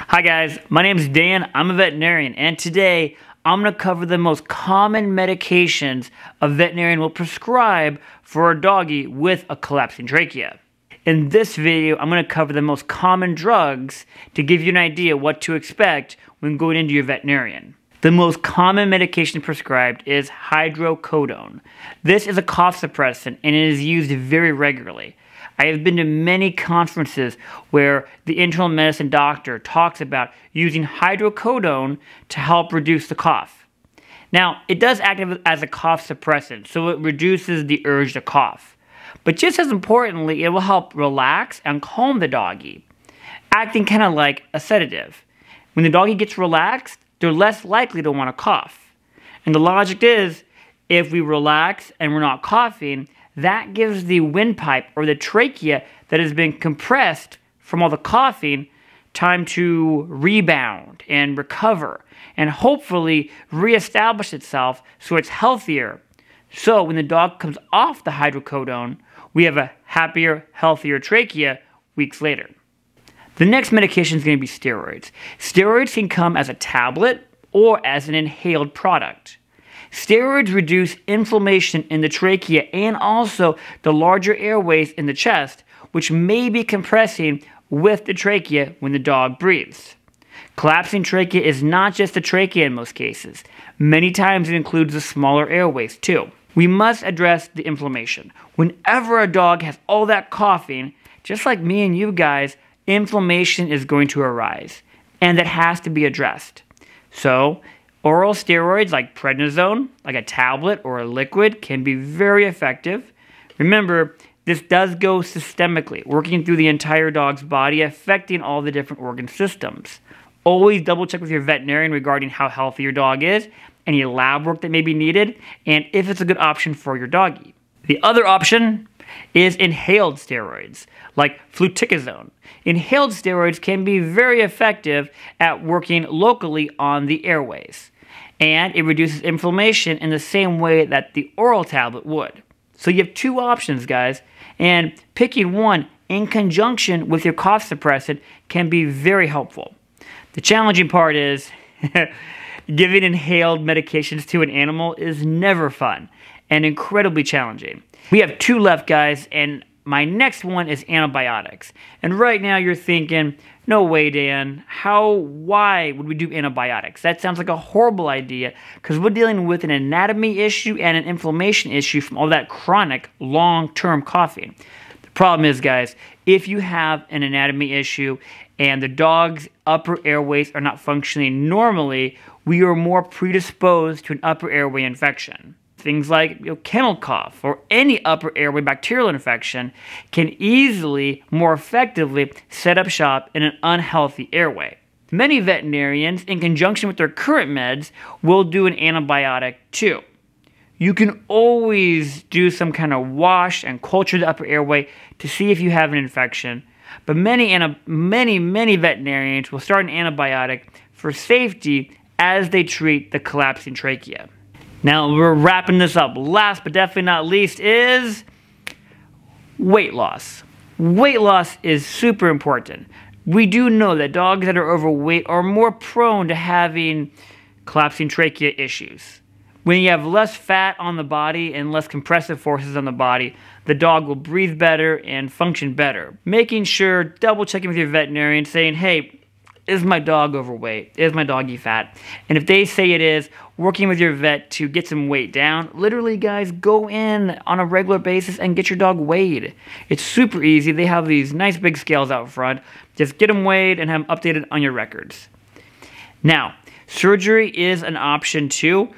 Hi guys, my name is Dan, I'm a veterinarian, and today I'm going to cover the most common medications a veterinarian will prescribe for a doggy with a collapsing trachea. In this video, I'm going to cover the most common drugs to give you an idea what to expect when going into your veterinarian. The most common medication prescribed is hydrocodone. This is a cough suppressant and it is used very regularly. I have been to many conferences where the internal medicine doctor talks about using hydrocodone to help reduce the cough. Now, it does act as a cough suppressant, so it reduces the urge to cough. But just as importantly, it will help relax and calm the doggy, acting kind of like a sedative. When the doggy gets relaxed, they're less likely to want to cough. And the logic is, if we relax and we're not coughing, that gives the windpipe or the trachea that has been compressed from all the coughing time to rebound and recover and hopefully reestablish itself so it's healthier. So when the dog comes off the hydrocodone, we have a happier, healthier trachea weeks later. The next medication is going to be steroids. Steroids can come as a tablet or as an inhaled product. Steroids reduce inflammation in the trachea and also the larger airways in the chest, which may be compressing with the trachea when the dog breathes. Collapsing trachea is not just the trachea in most cases. Many times it includes the smaller airways too. We must address the inflammation. Whenever a dog has all that coughing, just like me and you guys, inflammation is going to arise, and that has to be addressed. So, oral steroids like prednisone, like a tablet or a liquid, can be very effective. Remember, this does go systemically, working through the entire dog's body, affecting all the different organ systems. Always double check with your veterinarian regarding how healthy your dog is, any lab work that may be needed, and if it's a good option for your doggy. The other option is inhaled steroids, like fluticasone. Inhaled steroids can be very effective at working locally on the airways, and it reduces inflammation in the same way that the oral tablet would. So you have two options, guys, and picking one in conjunction with your cough suppressant can be very helpful. The challenging part is giving inhaled medications to an animal is never fun and incredibly challenging. We have two left, guys, and my next one is antibiotics. And right now you're thinking, no way, Dan, why would we do antibiotics? That sounds like a horrible idea because we're dealing with an anatomy issue and an inflammation issue from all that chronic long-term coughing. The problem is, guys, if you have an anatomy issue and the dog's upper airways are not functioning normally, we are more predisposed to an upper airway infection. Things like kennel cough or any upper airway bacterial infection can easily, more effectively set up shop in an unhealthy airway. Many veterinarians, in conjunction with their current meds, will do an antibiotic too. You can always do some kind of wash and culture the upper airway to see if you have an infection, but many veterinarians will start an antibiotic for safety as they treat the collapsing trachea. Now, we're wrapping this up. Last but definitely not least is weight loss. Weight loss is super important. We do know that dogs that are overweight are more prone to having collapsing trachea issues. When you have less fat on the body and less compressive forces on the body, the dog will breathe better and function better. Making sure, double checking with your veterinarian, saying, hey, is my dog overweight? Is my doggy fat? And if they say it is, working with your vet to get some weight down. Literally, guys, go in on a regular basis and get your dog weighed. It's super easy. They have these nice big scales out front. Just get them weighed and have them updated on your records. Now, surgery is an option too.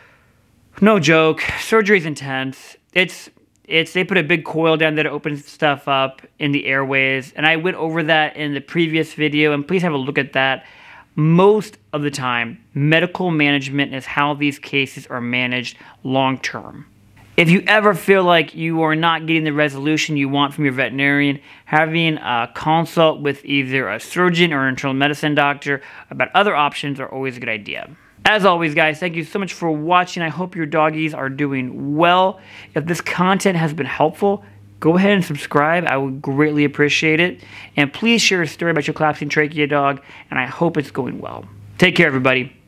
No joke, surgery is intense. They put a big coil down there to open stuff up in the airways, and I went over that in the previous video, and please have a look at that. Most of the time, medical management is how these cases are managed long term. If you ever feel like you are not getting the resolution you want from your veterinarian, having a consult with either a surgeon or an internal medicine doctor about other options are always a good idea. As always, guys, thank you so much for watching. I hope your doggies are doing well. If this content has been helpful, go ahead and subscribe. I would greatly appreciate it. And please share a story about your collapsing trachea dog, and I hope it's going well. Take care, everybody.